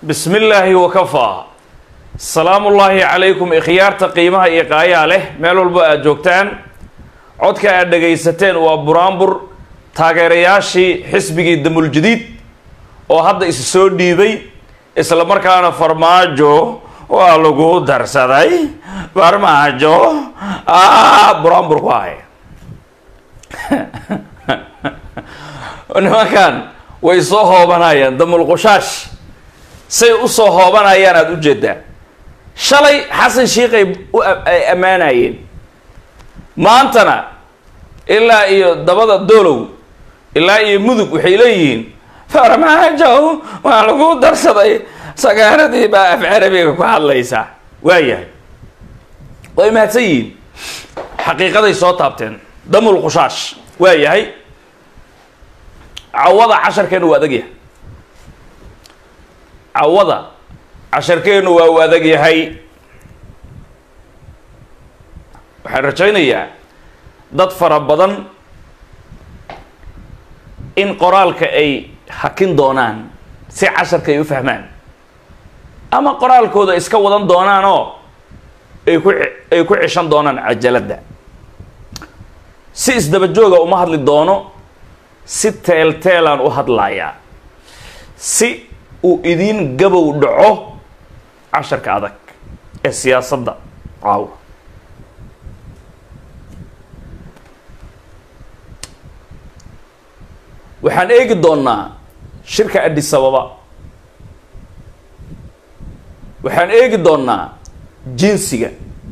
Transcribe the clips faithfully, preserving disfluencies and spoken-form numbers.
بسم الله وكفى السلام الله عليكم إخيارتا قيمها إيقايا له ميلو البقى جوكتان عودك أدقيستين وبرامبر تاقيرياشي حسبي الدم الجديد وهذا إسسو ديبي إسلا مركانا فرماجو ولغو درساداي فرماجو آه برامبر قواي ونما كان ويصوهو بنايا دم القشاش say u soo hoobanayaan aad u jeedaa shalay xasan sheekh ay amaanayeen maantana ilaa iyo dabada doolow ilaa iyo mudug waxay leeyihiin farmaajo waa lagu darsaday sagaaradii baa af carabiga ku hadlaysa waayahay way mahadsanyihiin xaqiiqaday soo taabteen damul qushaash waayahay cawada casharkeenu waa adag yahay عوضة عشر كينو وادق يهي وحرجينا يا ضد فربضن إن قرالك أي حكين دونان سي عشر كي يفهمان أما قرالك هذا إسكودن دونان أو يكون يكون عشان دونان عجلة ده سيس دبجوجا ومهد للدونو ست تيل تيلان وهد لايا سي وإذين قبوا دعوه عشر كعدك السياسة ده عاو وحان ايق دونا شركة ادي السبابة وحان ايق دونا جنسية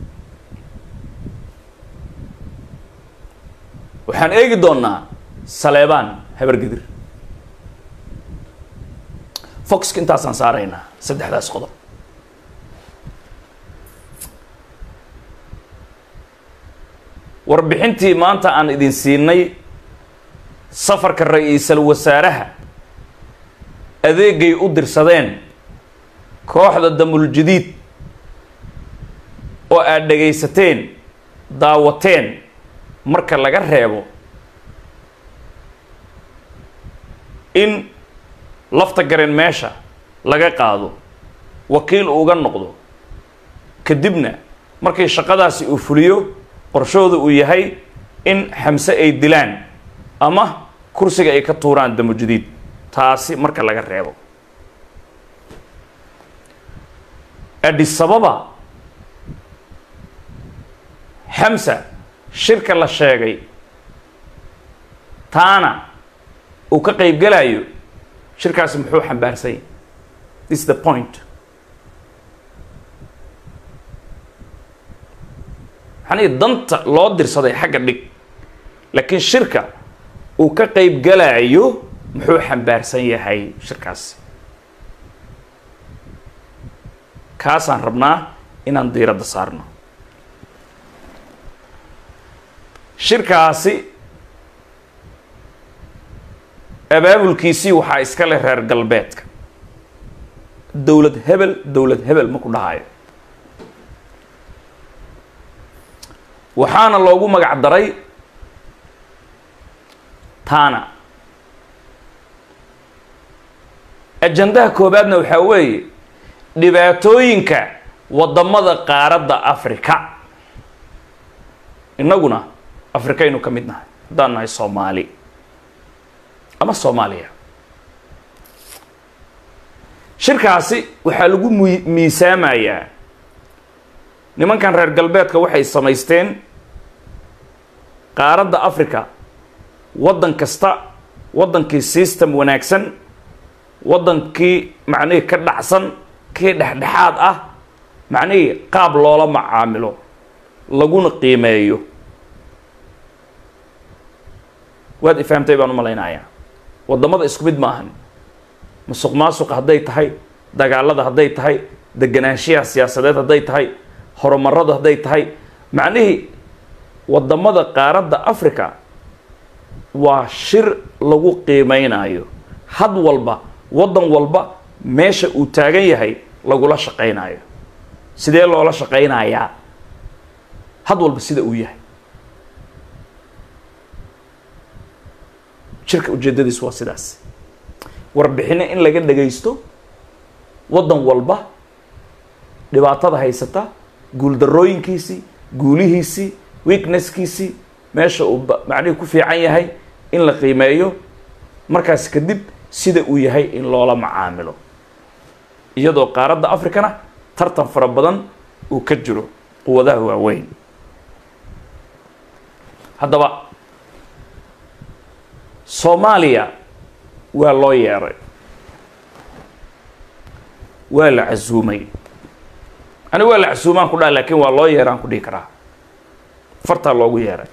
وحان ايق دونا سليبان هبر قدر فوكس كنت أصلاً صارينا سد حداث خضر وربحنتي ما أنت عن إذن سيني سفر كالرئيس الوسارة أذي جي أدر صدين كوحدة الدم الجديد وأدقيستين داوتين مركا لغرهيبو إن lafta garan meesha laga qaado wakiil uga noqdo kadibna markay shaqadaasi uu fuliyo qorshoodu uu yahay in xamse ay dilaan ama kursiga ay ka tuuraan damo jadiid taasi marka laga reebo Addis Ababa xamse shirka la sheegay taana uu ka qayb galayo shirkaas muxuu xambaarsan this is the point hani danta loo dirsaday xagga dhig laakiin shirka uu ka qayb galaayo muxuu xambaarsan yahay shirkaas kaasaan rabnaa inaan diiradda saarno shirkaasi abaabulkiisii waxaa iska leh reer galbeedka dowlad hebel dowlad hebel ma ku dhahayo waxaana loogu magac daray taana ajandaha koobaadna waxaa weeye dhibaatooyinka wadamada qaaradda Afrika innaguna Afrikaynu ka mid nahay haddaan nahay Soomaali ama Soomaaliya shirkaasi waxa lagu miisaamayaa nimankan reer galbeedka waxay samaysteen qaaradda Afrika wadan kasta wadankii system wanaagsan wadankii macnaheedu ka dhacsan kii dhexdhexaad ah macnaheedu qaab loola macaamilo laguna qiimeeyo waad ifahamtay baan u malaynayaa wadamada isku mid maahan musuq maasuq haday tahay dagaalada haday tahay deganaanshiyaha siyaasadeed haday tahay horumarada haday tahay macnaheedu wadamada qaaradda Afrika waa shir lagu qiimeynayo had walba wadan walba meesha uu taagan yahay lagula shaqeynayo sidee loola shaqeynayaa had walba sida uu yahay shirka ujeedadiisu waa sidaas warbixino in laga dhageysto waddan walba dhibaatada haysata guuldarrooyinkiisii guulihiisii weaknesskiisii meesha uu macnihi ku fiican yahay in la qiimeeyo markaas kadib sida uu yahay in loola macaamilo iyadoo qaaradda afrikana tartan fara badan uu ka jiro quwadaha waaweyn haddaba soomaaliya waa loo yeeray waa la casuumay ani waa la casuumaan ku dhaha laakiin waa loo yeeraan ku dhihi karaa fartaa loogu yeeray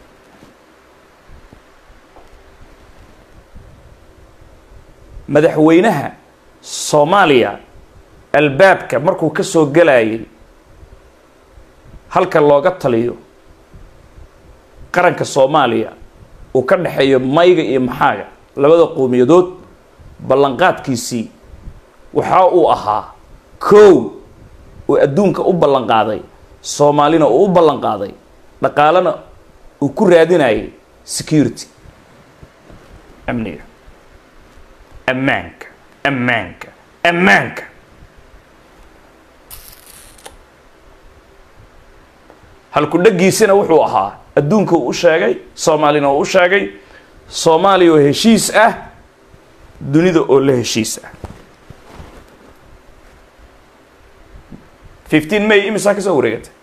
madaxweynaha soomaaliya albaabka markuu ka soo galayay halka looga taliyo qaranka soomaaliya uu ka dhaxeeyo mayga iyo maxaaga labada qowmiyadood ballanqaadkiisii waxa uu ahaa kow oo adduunka u ballanqaaday soomaalina uu u ballanqaaday dhaqaalana uu ku raadinayay security amniga ammaanka ammaanka ammaanka halku dhagiisina wuxuu ahaa adduunka uu u sheegay soomaalina uu u sheegay soomaaliya oo heshiis ah dunida oo la heshiis ah fifteen may imisa ka soo wareegatay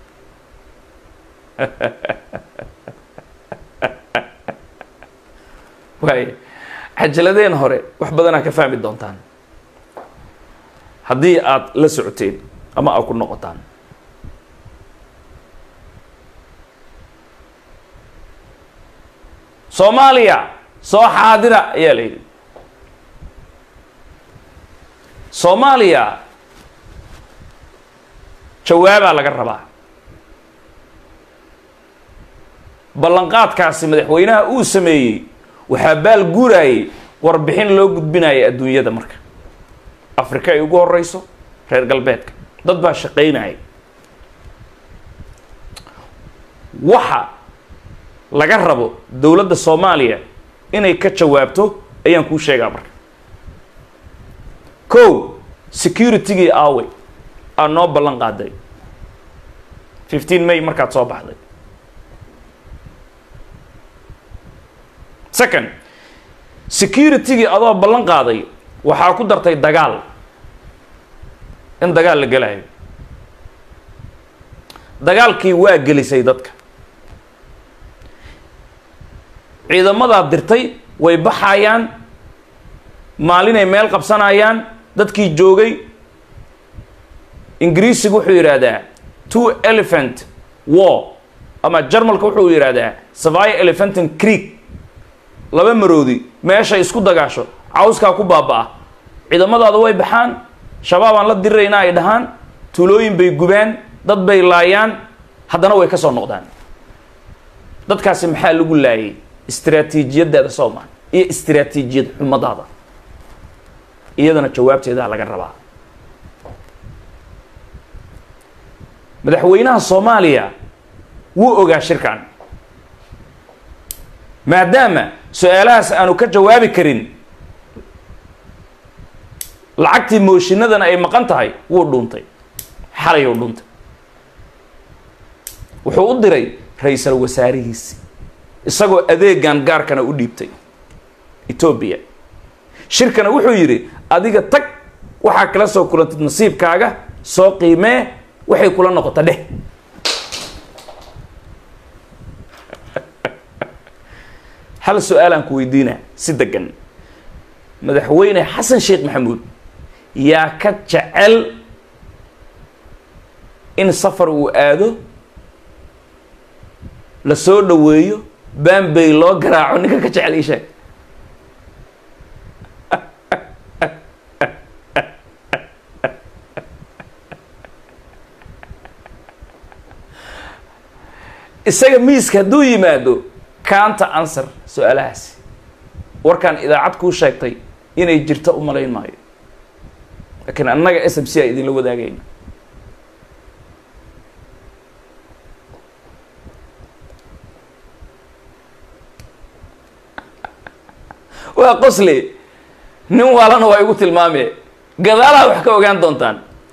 waay cajaladeen hore wax badanaa ka fahmi doontaan haddii aad la socoteen ama aad ku noqotaan soomaaliya soo xaadira ayaa la yidhi soomaaliya jawaabaa laga rabaa ballanqaadkaasi madaxweynaha uu sameeyey waxaa baal guurayay warbixin loo gudbinaya adduunyada marka afrika ay ugu horeyso reer galbeedka dad baa shaqaynaya waxa laga rabo dowladda soomaaliya inay ka jawaabto ayaan kuu sheegaa marka kow security-gii aaway aad noo ballan qaaday fifteen may markaad soo baxday second security-gii adoo ballan qaaday waxaa ku dartay dagaal in dagaal la gelayo dagaalkii waa gelisay dadka ciidamadaad dirtay way baxayaan maalinay meel qabsanayaan dadkii joogay ingiriisigu wuxuu yidhaahdaa two elephant war ama jarmalka wuxuu yidhaahdaa savia elephantin creek laba maroodi meeshay isku dagaasho cawskaa ku baaba-a ciidamadaada way baxaan shabaabaan la dirayna ay dhahaan tuulooyin bay gubaan dad bay laayaan haddana way ka soo noqdaan dadkaasi maxaa lagu laayay istiraatiijiyadaada soomaa iyo istiraatiijiyad xumadaada iyadana jawaabteedaa laga rabaa madaxweynaha soomaaliya wuu ogaa shirkan maadaama su-aalahaas aanu ka jawaabi karin lacagtii mooshinadana ay maqan tahay wuu dhuuntay xalay uu dhuuntay wuxuu u diray ra-iisul wasaarihiisi isagoo adeegan gaarkana u dhiibtay Ethiopia shirkana wuxuu yidhi adiga tag waxaa kala soo kulantid nasiibkaaga soo qiimee waxay kula noqota dheh hal su-aalaan ku weydiina si degan madaxweyne xasan sheekh maxamuud yaa ka jecel in safar uu aado la soo dhaweeyo baanbay loo garaaco ninka ka jecel ii sheeg isaga miiska hadduu yimaado kaanta answer su-aalahaasi warkaan idaacad kuu sheegtay inay jirto u malayn maayo laakiin annaga s m c a idinla wadaagayna waa qosle nin waalana waa igu tilmaame gadaalaha wax ka ogaan doontaan.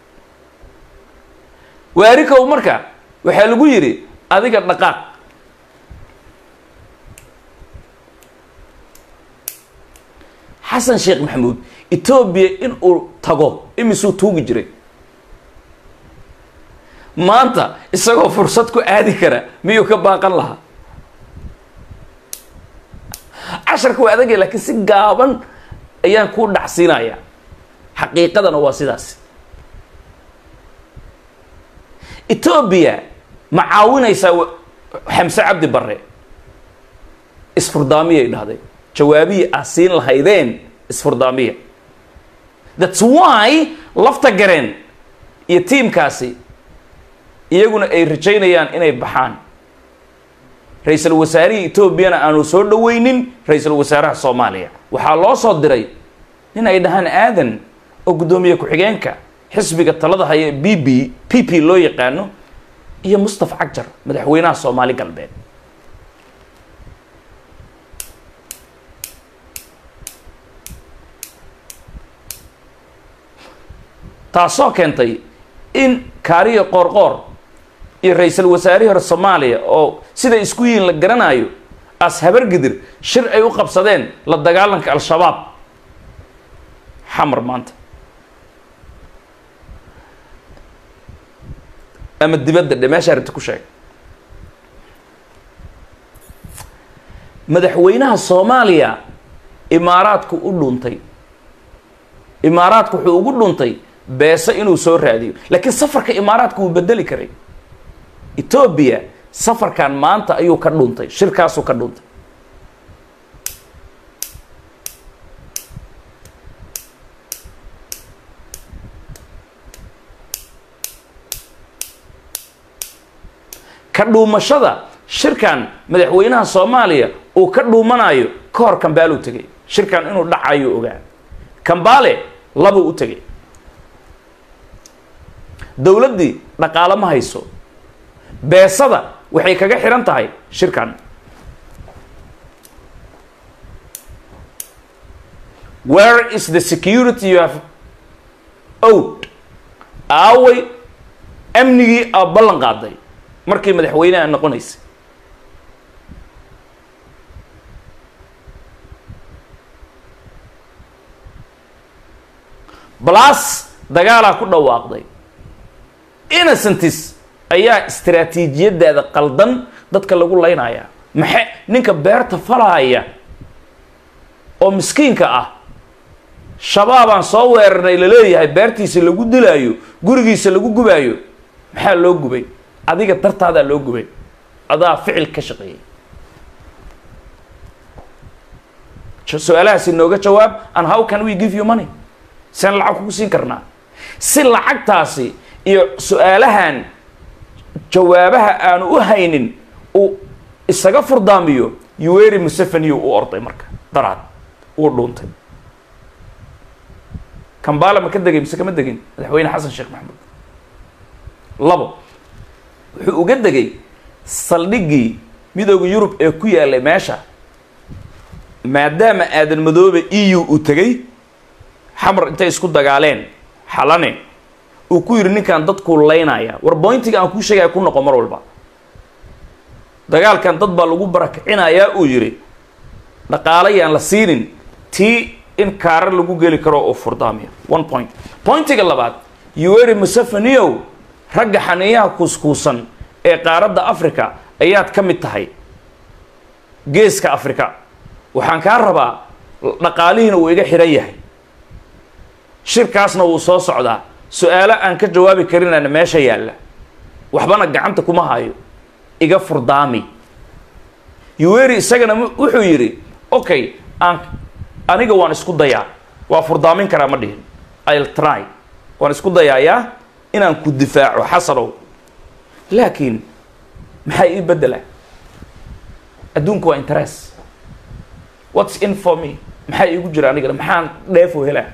Waarikow marka waxaa lagu yiri adiga dhaqaaq. Xasan Sheekh Maxamuud Ethiopia in uu tago imisuu tuugi jiray. Maanta isagoo fursad ku aadi kara miyuu ka baaqan lahaa. casharka waa adag laakiin si gaaban ayaan ku dhacsiinaya. xaqiiqadana waa sidaas. Ethiopia ma caawinaysa Xamse Cabdi Barre isfurdaamiyay dhahday. jawaabiyi asiin lahaydeen isfurdaamiya. That's why lafta gareen iyo tiimkaasi iyaguna ay rajaynayaan inay baxaan. Ra'iisul Wasaarihi Ethiopia aanu soo dhaweynin Ra'iisul Wasaaraha Soomaaliya. Waxaa loo soo diray in ay dhahaan aadan oo gudoomiye ku-xigeenka xisbiga talada haya B B P P loo yaqaano iyo Mustafa Cagjar madaxweynaha Soomaali galbeed. taasoo keentay in Kaariyo Qoorqoor iyo Ra'iisul Wasaarihi hore Soomaaliya oo sida isku yiin la garanayo as habar gidir shir ay u qabsadeen la dagaalanka al-shabaab xamar maanta ama dibadda dhimasha arrinta ku sheeg. madaxweynaha Soomaaliya imaaraadku u dhuntay. imaaraadku wuxuu ugu dhuntay beesa inuu soo raadiyo laakiin safarka imaaraadku uu bedeli karay. Ethiopia safarkan maanta ayuu ka dhuntay shirkaasuu ka dhuntay. ka dhuumashada shirkan madaxweynaha Soomaaliya uu ka dhuumanayo ka hor Kambaale u tagay. shirkan inuu dhacayo ogaa. Kambaale laba u tagay. dawladdii dhaqaale ma hayso. beesada waxay kaga xiran tahay shirkan. Where is the security you have owed? aaway amnigii aa ballan qaaday markii madaxweynaha noqonaysay. balaas dagaalaa ku dhawaaqday. innocents ayaa istiraatiijiyadaada qaldan dadka lagu leynaya. maxay ninka beerta falaya oo miskiinka ah shabaabaan soo weerarnay la leeyahay beertiisa lagu dilaayo gurigiisa lagu gubaayo maxaa loo gubay? adiga dartaada loo gubay. adaa ficil ka shaqeeyay. su'aalahaasi nooga jawaab and how can we give you money? saan lacag kugu siin karnaa si lacagtaasi iyo su'aalahan jawaabaha aanu u haynin uu isaga furdaamiyo. Yoweri Museveni u orday marka daraad uu dhuuntay. Kambaale ma ka degay mise kama degin madaxweyne Xasan Sheekh Maxamuud? labo wuxuu uga degay saldhiggii midowga Yurub ee ku yaalay meesha maadaama aadan madoobe E U u tagay xamar intay isku dagaaleen xalane uu ku yiri ninkan dadku leynaya. war pointiga aan ku sheegay ku noqon mar walba dagaalkan dad baa lagu barakicinayaa uu yiri dhaqaalayaan la siinin tii in kaarar lagu geli karo oo furdaamiya. one point pointiga labaad Yoweri Museveni ragga xaniyaha kuskuusan ee qaaradda Afrika ayaad ka mid tahay. geeska Afrika waxaan ka rabaa dhaqaalihiina uu iga xiran yahay. shirkaasna wuu soo socdaa. su'aalo aan ka jawaabi karinana meesha yaalla waxbana gacanta kuma hayo. iga furdaami. Yoweri isagana wuxuu yiri okay aan aniga waan isku dayaa waa furdaamin karaa ma dhihin. I'll try waan isku dayayaa inaan ku difaaco xasanow laakiin maxay ii bedela? adduunku waa interest. what's in for me? maxay igu jira aniga maxaan dheefo helaa?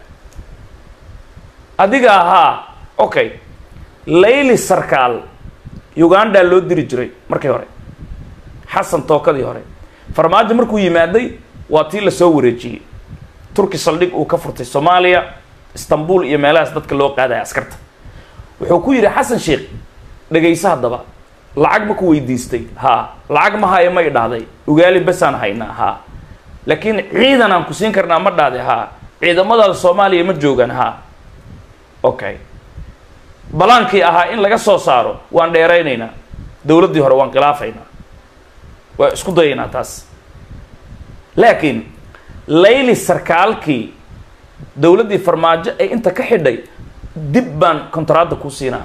adiga ahaa okay Layli Sarkaal Uganda loo diri jiray markii hore. Xasan tookadii hore farmaajo markuu yimaaday waa tii la soo wareejiyay. Turki saldhig uu ka furtay Soomaaliya istanbul iyo meelahaas dadka loo qaadaya askarta wuxuu ku yidhi xasan sheekh dhegayso haddaba lacag ma ku weydiistay haa lacag ma hayo may dhahday ugaali basaan haynaa haa laakiin ciidan aan ku siin karnaa ma dhahday haa ciidamada soomaaliya ma joogaan haa okay balaankii ahaa in laga soo saaro waan dheeraynaynaa dowladdii hore waan khilaafaynaa waa isku dayaynaa taas laakiin layli sarkaalkii dowladdii farmaajo ay inta ka xidhay dib baan kontraadda ku siinaa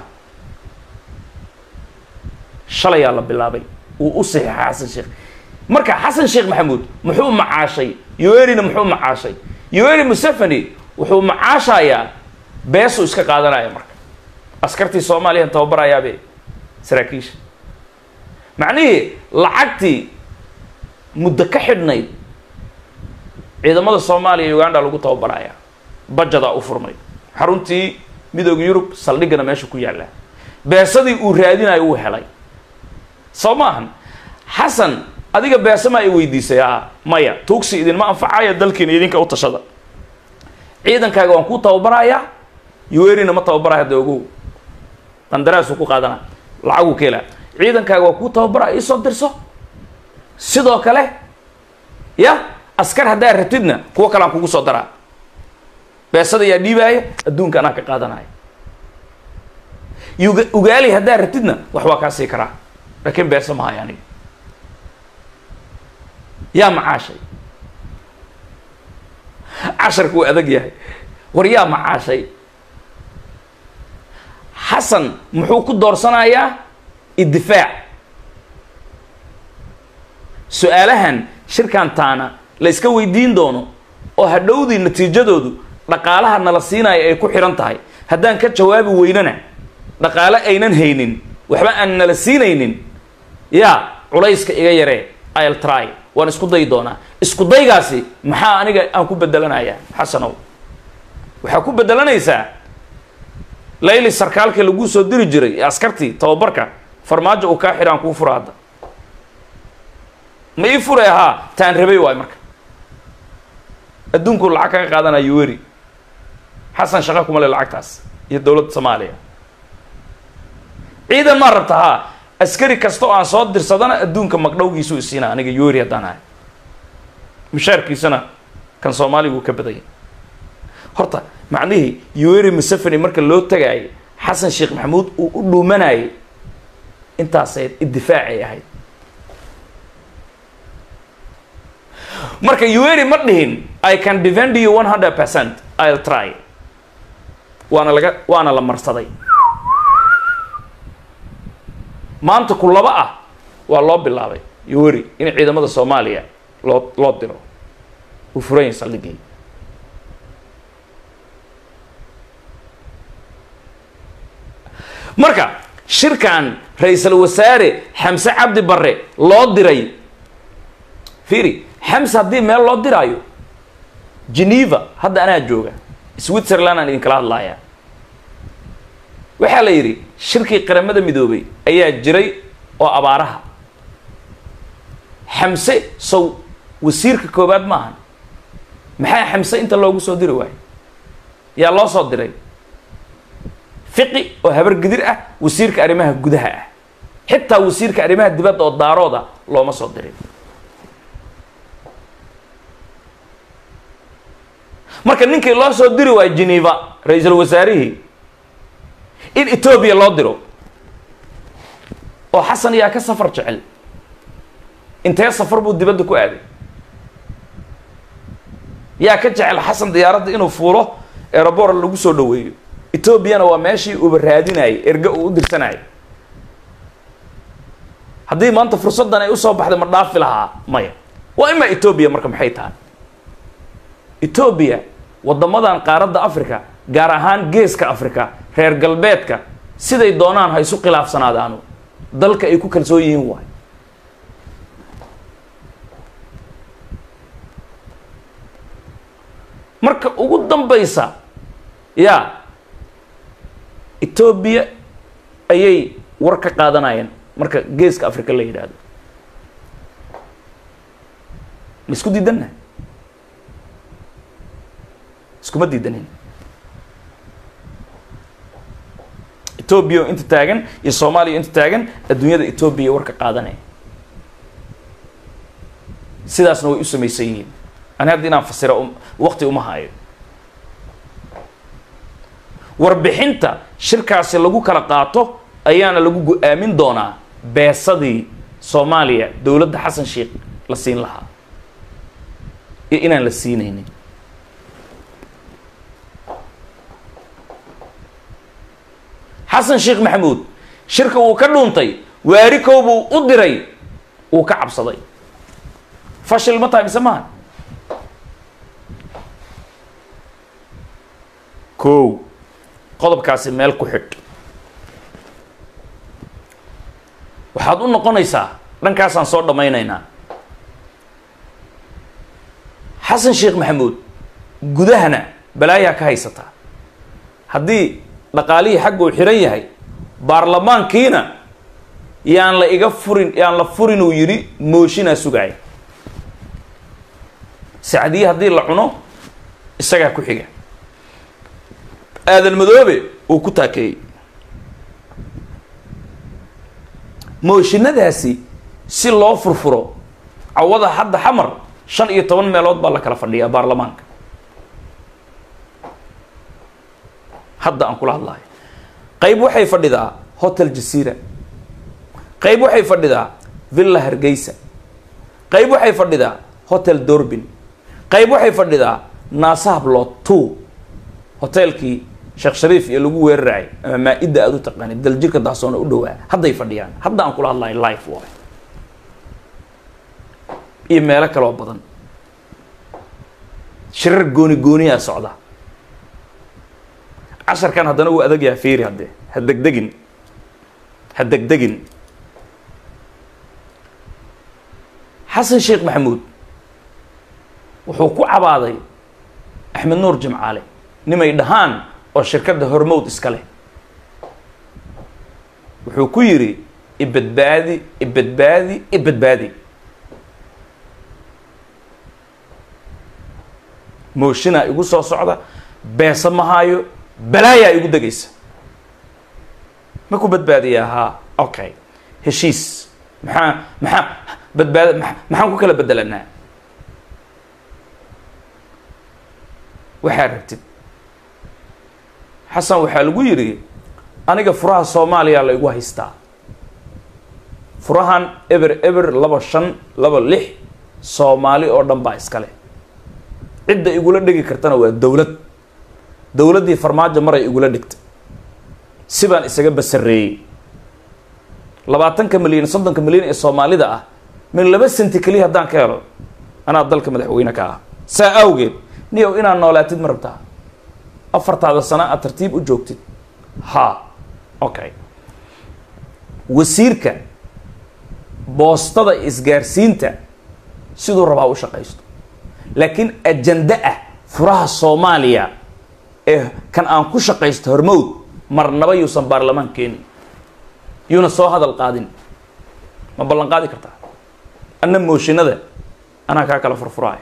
shalayaa la bilaabay wuu u saxiixa xasan sheekh marka xasan sheekh maxamuud muxuu macaashay yoerina muxuu macaashay yoeri museveni wuxuu macaashayaa beesuu iska qaadanaya marka askartii soomaaliyan tababarayaabe saraakiisha macnihii lacagtii muddo ka xidhnayd ciidamada soomaaliya uganda lagu tababaraya bajadaa u furmay xaruntii midooda yurub saldhigana meesha ku yaalla beesadii uu raadinayo uu helay soo maahan xasan adiga beesa ma ay weydiisay aa maya tuugsi idinma anfacaya dalkiina idinka u tashada ciidankaaga waan kuu tababarayaa yoerina ma tababaraya hadda ogow qandaraasuu ku qaadana lacaguu ka helaa ciidankaaga waa kuu tababaraya iisoo dirso sidoo kale ya askar haddaa ratidna kuwo kale aan kugu soo daraa beesada yaa dhiibaaya adduunka anaa ka qaadanaya ugaali haddaa ratidna wax waa kaa sii karaa laakiin beesa mahayo aniga yaa macaashay casharku waa adag yahay war yaa macaashay xasan muxuu ku doorsanayaa iddifaac su-aalahan shirkan taana la iska weydiin doono oo hadhowdii natiijadoodu dhaqaalaha nala siinaya ay ku xihan tahay haddaan ka jawaabi weynana dhaqaale aynan haynin waxba aan nala siinaynin yaa culayska iga yaree i'll try waan isku dayi doonaa isku daygaasi maxaa aniga aan ku bedelanayaa xasanow waxaa ku bedelanaysaa layli sarkaalkii lagu soo diri jiray ee askartii tababarka farmaajo uu kaa xidhaan kuu fura hadda ma ii furay ahaa taan rabay waay marka adduunkuu lacag kaga qaadanayo weri xasan shaqa kuma le lacagtaas iyo dowladda soomaaliya ciidan maa rabta haa askari kasta oo aan soo dirsadana adduunka magdhowgiisuu isiina aniga yoeri haddaan ahay mushaarkiisana kan soomaaliga uu ka badanya horta macnihii yoeri museveni marka loo tagaayay xasan sheekh maxamuud uu u dhuumanayay intaasay iddifaacay ahayd marka yoeri ma dhihin I can defend you one hundred percent I'll try waana laga waana la marsaday maanta ku laba ah waa loo bilaabay yoeri in ciidamada soomaaliya loo loo diro uu furayn saldhigii marka shirkan ra-iisul wasaare xamse cabdi barre loo diray fiiri xamse haddii meel loo diraayo geneva hadda anaa jooga switzerland aan idinkala hadlaaya waxaa la yidhi shirkii qaramada midoobay ayaa jiray oo abaaraha xamse sow wasiirka koowaad maahan maxaa xamse inta loogu soo diri waayo yaa loo soo diray fiqi oo habar gidir ah wasiirka arrimaha gudaha ah xitaa wasiirka arrimaha dibadda oo daarooda looma soo dirin marka ninkii loo soo diri waayo geneva ra-iisul wasaarihii in etoobiya loo diro oo xasan yaa ka safar jecel intee safar buu dibadda ku aaday yaa ka jecel xasan diyaaradda inuu fuulo aeroboor lagu soo dhaweeyo etoobiyana waa meeshii uba raadinayay erga uu u dirsanayay haddii maanta fursaddan ay usoo baxday ma dhaafi lahaa maya waa ima etoobiya marka maxay tahay etoobiya waddamadan qaaradda africa gaar ahaan geeska africa reer galbeedka siday doonaan ha isu khilaafsanaadaanu dalka ay ku kalsoon yihiin waay marka ugu dambaysa yaa etoobiya ayay war ka qaadanayeen marka geeska africa la yidhaahdo ma isku diidanna iskuma diidanin Ethiopia inta taagan iyo Soomaaliya inta taagan adduunyada Ethiopia warka qaadanay sidaasna way u sameeysan yihiin ana hadii aan fasiro waqti uma hayo warbixinta shirkaasi lagu kala qaato ayaana lagu go'aamin doonaa beesadii Soomaaliya dawladda Xasan Sheikh la siin lahaa iyo inaan la siinaynin Xasan Sheikh Maxamuud shirka uu ka dhuuntay waari koob uu u diray uu ka cabsaday fashil ma tahay mismaan koow qodobkaasi meel ku xidh waxaad u noqonaysaa dhankaasaan soo dhammaynaynaa Xasan Sheikh Maxamuud gudahana balaayaa ka haysata haddii dhaqaalihii xagga uu xiran yahay baarlamaankiina yaan la iga furin yaan la furin uu yidhi mooshinaa sugaya sacdiye haddii la cuno isagaa ku xiga aadan madoobe uu ku taakeeyey mooshinadaasi si loo furfuro cawada hadda xamar shan iyo toban meelood baa la kala fadhiyaa baarlamaanka hadda aan kula hadlahay qayb waxay fadhidaa hotel Jasiira qayb waxay fadhidaa Villa Hargeysa qayb waxay fadhidaa hotel Dorbin qayb waxay fadhidaa Naasah Block two hotelkii Sheekh Shariif iyo lagu weeraray ama maa'ida aad u taqaanid daljirka daasoona u dhawaa hadday fadhiyaan hadda aan kula hadlahay live way iyo meelo kale oo badan shirar gooni gooni ah socda عشر كان هذا نوع أدق يا فيري هذا هدق دقن هدق دقن حسن شيخ محمود وحقوق عبادي أحمد نور جمعالي نما يدهان والشركة ده هرمود إسكاله وحقوق يري إبد بادي إبد بادي إبد بادي موشنا يقول صو صعدة بس ما هايو بلايا يقول دقيس ما كو بدبادية ها أوكي هشيس محا محا بدباد محا محا كو كلا بدلنا وحاربتد حسن وحال قيري أنا كفرها الصومالية اللي يقوها هستا فرهان إبر إبر لبا شن لبا لح صومالي أردن بايس كله عدة يقول دقي كرتنا والدولة دولة دي فرماجة مرة يقول لك سبان إسقاب السري لبعتن كمليون صدق كمليون الصومالي ده من لبس أنت كليه هدان كيرو أنا أضلك مدحوينك آه سأوجد نيو إنا نولاتد مربتها أفرت هذا السنة الترتيب وجوكتد ها أوكي وسيرك بوسطة إسجارسينتا سيدو ربع وشقيستو لكن الجندأة فراها الصومالية إيه كان أنكو شقيست هرمود مرنبا يوصن بارلمان كيني يونا سو هذا القادم ما بلان قادي كرتا أنا موشينا ده أنا كاكلا فرفراي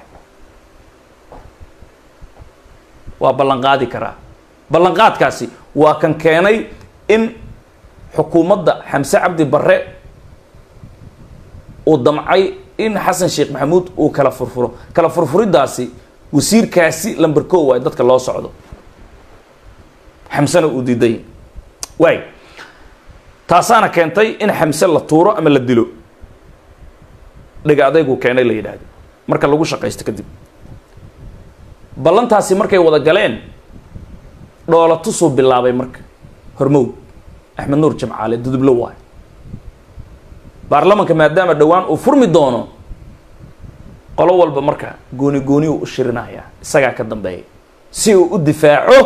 وبلان قادي كرا بلان قاد كاسي وكان كيني إن حكومة ده حمزة عبد البراء ودمعي إن حسن شيخ محمود وكلا فرفرو كلا فرفري داسي وسير كاسي لمبركو وايدتك الله صعده حمسنا وديدي واي تاسانا كانتي إن حمسة لا طورة أما لا دلو دقا أديكو كاني لا يدهد مركا لغو شقا يستكدب بلان تاسي مركا يوضا قالين دولا تصو بالله باي مركا هرمود أحمد نور جمعالي دودب لواي بارلمان كما دام الدوان وفرمي دونو قالوا والبا مركا قوني قوني وشيرنايا ساقا كدن باي سيو الدفاعه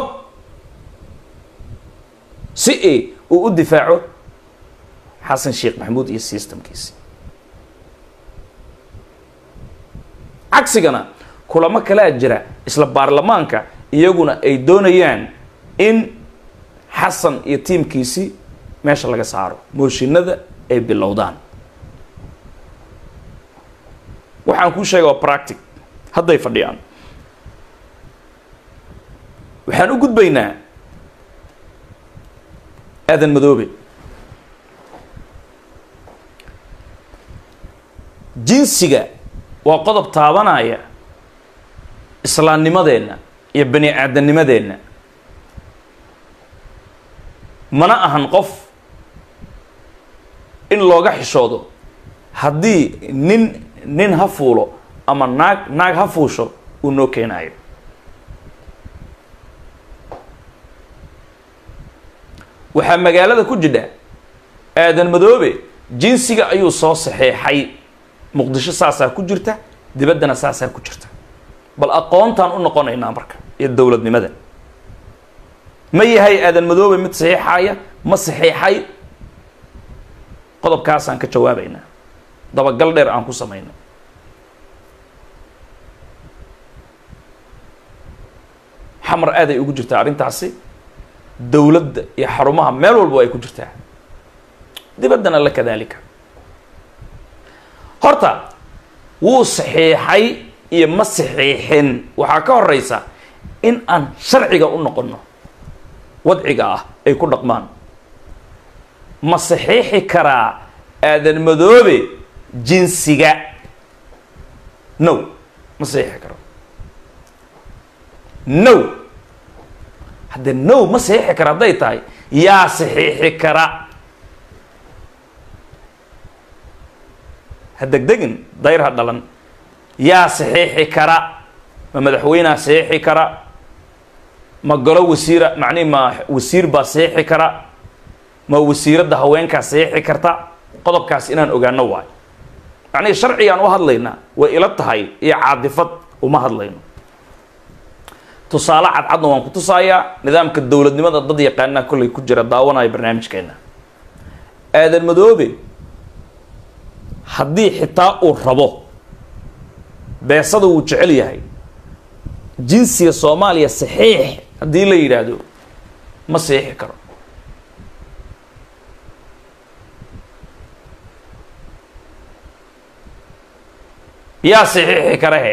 سي اي ودفاعه حسن شيخ محمود iyo systemkiisi عكسنا kulama kala jira isla baarlamaanka iyaguna ay doonayaan in Xasan iyo teamkiisi meesha laga saaro mooshinada ay bilowdaan waxaan ku sheegay practic hadday fadhiyaan waxaan u gudbaynaa aadan madoobe jinsiga waa qodob taabanaya islaamnimadeenna iyo bani aadamnimadeenna mana ahan qof in looga xishoodo haddii nin nin ha fuulo ama naag naag ha fuusho uu noo keenayo waxaa magaalada ku jidha aadan madoobe jinsiga ayuu soo saxeexay muqdisho saasaa ku jirta dibaddana saasaa ku jirta bal aqoontaan u noqonaynaa marka iyo dowladnimada ma yahay aadan madoobe mid saxiixaya ma saxiixay qodobkaasaan ka jawaabaynaa dabagal dheer aan ku samayno xamar aad ay ugu jirtaa arrintaasi dowladda iyo xarumaha meel walba ay ku jirtaa dibaddana la kadaalika horta wuu saxiixay iyo ma saxiixin waxaa ka horeysa in aan sharciga u noqono wadciga ah ay ku dhaqmaan ma saxiixi karaa aadan madoobe jinsiga no ma saxiixi karo no haddee no ma saxiixi kara hadday tahay yaa saxiixi kara ha degdegin dayr ha dhalan yaa saxiixi kara ma madaxweyneha saxiixi kara ma golo wasiira macnihi ma wasiir baa saxiixi kara ma wasiiradda haweenkaa saxiixi karta qodobkaas inaan ogaano waayo macnihi sharcigaan u hadlaynaa way ila tahay iyo caadifad uma hadlayno tusaale cadcadna waan ku tusayaa nidaamka dowladnimada dad yaqaanaa kollay ku jira daawanayo barnaamijkeena aadan madoobe haddii xitaa uu rabo beesada wuu jecel yahay jinsiga soomaaliya saxiix haddii la yidhaahdo ma saxiixi karo yaa saxiixi kara he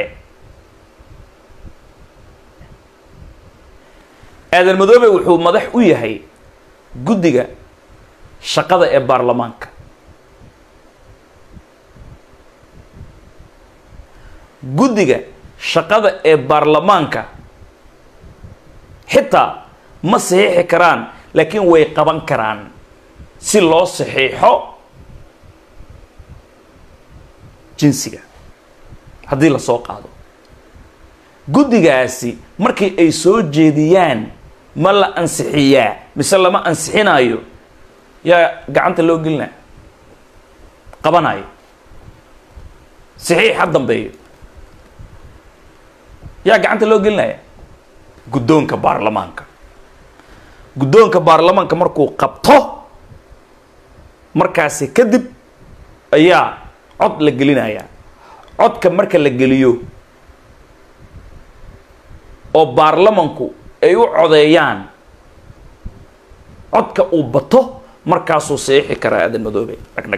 aadan madoobe wuxuu madax u yahay guddiga shaqada ee baarlamaanka guddiga shaqada ee baarlamaanka xitaa ma saxiixi karaan laakiin way qaban karaan si loo saxiixo jinsiga haddii la soo qaado guddigaasi markii ay soo jeediyaan ma la ansixiyaa mise lama ansixinayo yaa gacanta loo gelinaya qabanayo saxiixa dambeeyo yaa gacanta loo gelinaya guddoonka baarlamaanka guddoonka baarlamaanka markuu qabto markaasi kadib ayaa cod la gelinaya codka marka la geliyo oo baarlamanku ay u codeeyaan codka uu bato markaasuu saxiixi karaa aadan madoobe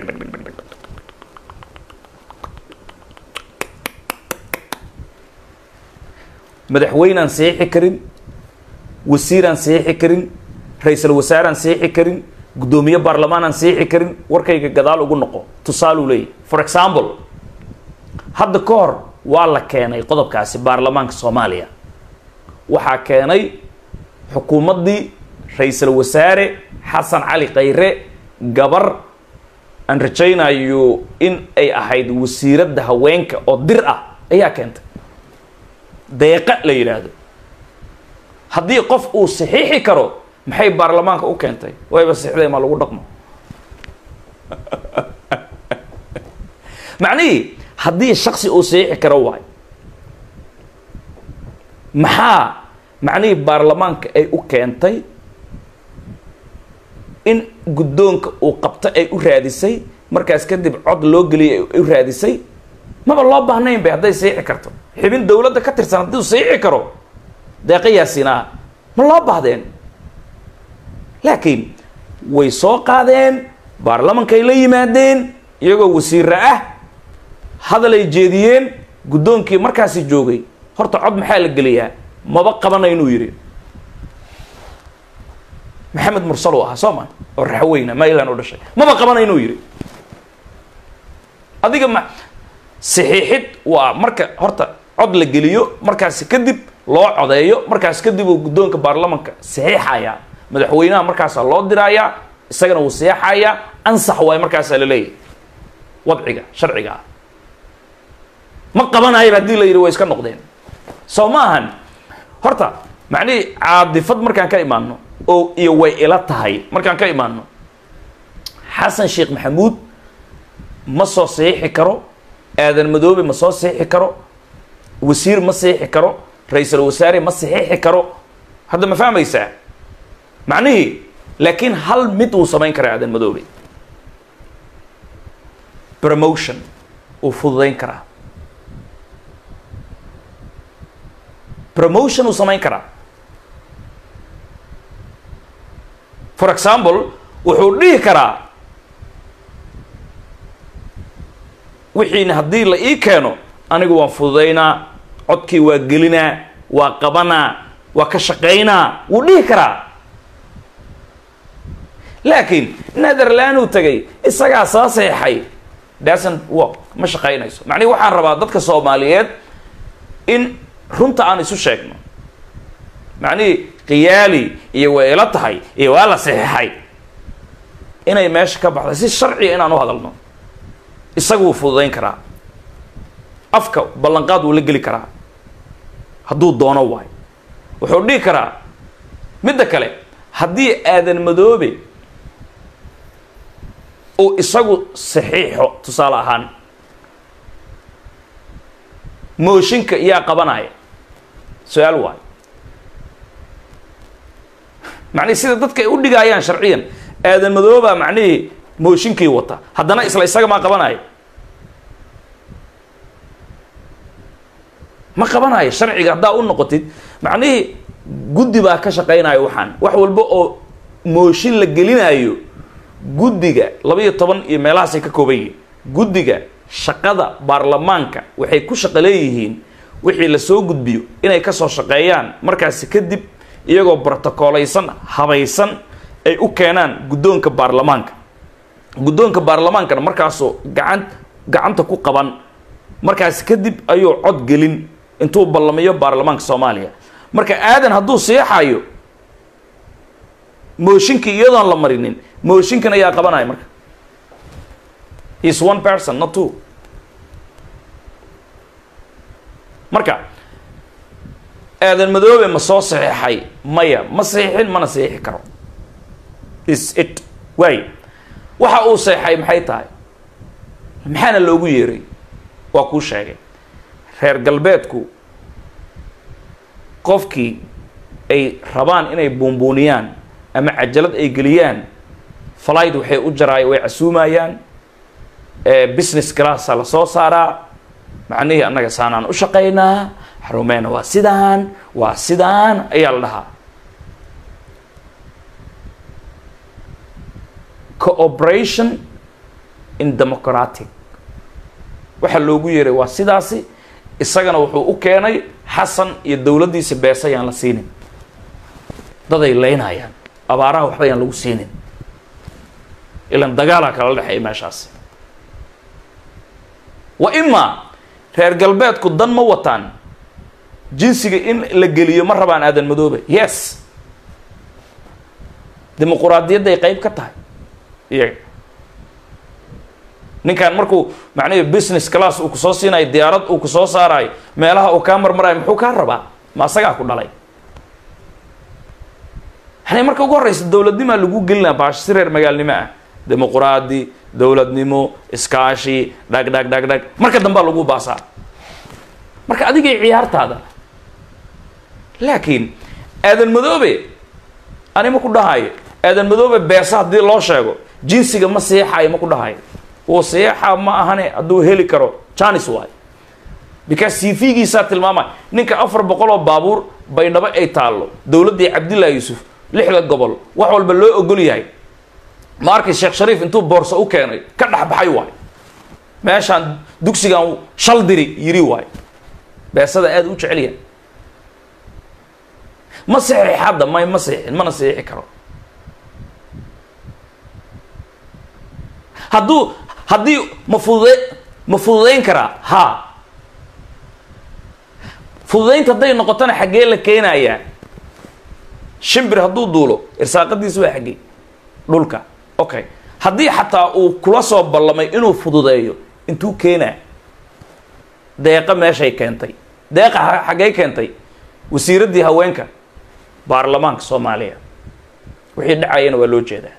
madaxweynaan saxiixi karin wasiiraan saxiixi karin ra-iisul wasaaraan saxiixi karin guddoomiye baarlamaanaan saxiixi karin warkayga gadaal ugu noqo tusaaluu leeyahy for example hadda ka hor waa la keenay qodobkaasi baarlamaanka soomaaliya waxaa keenay xukuumaddii ra-iisul wasaare xasan cali khayre gabar aan rajaynayo in ay ahayd wasiiradda haweenka oo dir ah ayaa keentay deeqa la yidhaahdo haddii qof uu saxiixi karo maxay baarlamaanka u keentay wayba saxiixday ma lagu dhaqmo macnihii haddii shaksi uu saxiixi karo waay maxaa macnihii baarlamaanka ay u keentay in guddoonka uu qabto ay u raadisay markaas kadib cod loo geliyay ay u raadisay maba loo baahnayn bay hadday saxiixi karto xibin dowladda ka tirsan haddii uu saxiixi karo deeqa yaasinaa ma loo baahdeen laakiin way soo qaadeen baarlamankay la yimaadeen iyagoo wasiira ah hadal ay jeediyeen guddoonkii markaasi joogay horta cod maxaa la geliyaa maba qabana inuu yidhi محمد مرسل وها سوما الرحوينا ما إلا نور شيء ما بقبنا إنه يري أديك ما صحيحت ومركز هرتا عضل الجليو مركز كذب لا عضيو مركز كذب وجدون كبرلمان صحيح يا مدحوينا مركز الله درايا السجن والصياح يا أنصح ويا مركز الليل وضعك شرعك ما قبنا هاي بدي لا يروي إسكان نقدين سوماهن هرتا معني عاد فض مركان كإيمانه أو يوي إلى تهاي مركان كإيمانه حسن شيخ محمود مصو صحيح كرو آذن مدوبي مصو صحيح كرو وزير مصحيح كرو رئيس الوزراء مصحيح كرو هذا ما فهم يساع معنيه لكن هل متو سمين كرا آذن مدوبي promotion وفضين كرا promotion وسمين كرا for example وحوليه كرا وحين هدي لا إيه كانوا أنا جوا فضينا عدكي وجلنا وقبنا وكشقينا وليه كرا لكن نادر لانو تجي السجع أساسي حي doesn't work مش شقينا يسوع معني وحن رباطك الصوماليات إن رنت عن يسوع شكله معني قيالي يوالتهاي يوالا صحيحي إنا يمشي كبح بس الشرعي إنا نو هذا المو السجو فضين كرا أفكا بلنقاد ولقلي كرا هدو دونا واي وحولي كرا مدة كله هدي آذن مدوبي أو السجو صحيح تصالحان موشينك يا قبناي سؤال واي معني سيدة ضدك يقول لي جايان شرعيا آذن مدوبة معنيه موشينك يوطا هدنا إسلا إسلا ما قبناي ما قبناي شرعي قد أقول نقطة معنيه جدي بقى كشقينا يوحنا وحول بقى موشين للجلين أيو جدي جا لبيه طبعا يملاسك كوبي جدي جا شقادة برلمانك وحي كل شقليهين وحي لسوق جدبيو إن يكسر شقيان مركز كدب iyagoo protocol-aysan habaysan ay u keenaan guddoonka baarlamaanka guddoonka baarlamaankana markaasoo gacan gacanta ku qaban markaas kadib ayuu cod gelin intuu ballamiyo baarlamaanka Soomaaliya marka aadan hadduu seexayo mooshinka iyadoon la marinin mooshinkan ayaa qabanaya marka is one person not two marka آذن مدوبة ما صو صحيحي مايا ما صحيحين ما نصحيح كرو is it واي waxa uu صحيحي maxay tahay maxana loogu yeeray waa ku sheegay reer galbeedku qofkii ay rabaan inay boonbooniyaan ama cajalad ay galiyaan flight waxay u jaraay way casuumayaan ee business class la soo saaraa macnaheedu annaga saanaan u shaqeynaa حرمنا واسدان واسدان أي الله cooperation in democratic وحلوجو يري واسداسي السجن وحو أوكيني حسن الدولة دي سباسة يعني لسينين ده ده اللين هايان أبارة وحده يعني لو سينين إلا ندقالك على الحين ما شاس وإما هير قلبات كدن موتان جنسي إن لجليه مرة بان آذن مدوبة يس ديمقراطية ده قريب كتاه يعني نكان مركو معناه بيزنس كلاس وكسوسينا الديارات وكسوس راي ما لها وكامر مراي محوك هربا ما سجع كل علي إحنا مركو قريس الدولة دي ما لجو قلنا باش سرير مجال نما ديمقراطي دولة نمو إسكاشي دق دق دق دق مركو دمبا لجو باسا مركو أديك عيارت هذا لكن آذن مدوبة أنا ما كنت هاي آذن مدوبة بيسات دي الله شايفه جنسي ما سيحة ما كنت هاي وسيحة ما هني أدو هيلي كرو تاني سواي because سيفيجي سات الماما نك أفر بقوله بابور بينما أي تالو دولة دي عبد الله يوسف لحلة قبل وحول بالله أقول ياي مارك الشيخ شريف انتو بورصة وكاني كده بحي واي ماشان دوكسي كان شلدري يري واي بس هذا آد وش عليه ما صحيح حدا ما ما صحيح ما نصحيح كرو hadduu haddii ma fudude ma fududayn karaa ha fududaynta hadday noqotona xaggee la keenayaa shimbir hadduu duulo irsaaqadiisu waa xaggee dhulka okay haddii xataa uu kula soo ballamay inuu fududeeyo intuu keenaa deeqa meeshay keentay deeqa xaggay keentay wasiiraddii haweenka baarlamaanka soomaaliya wixii dhacayana waa loo jeedaa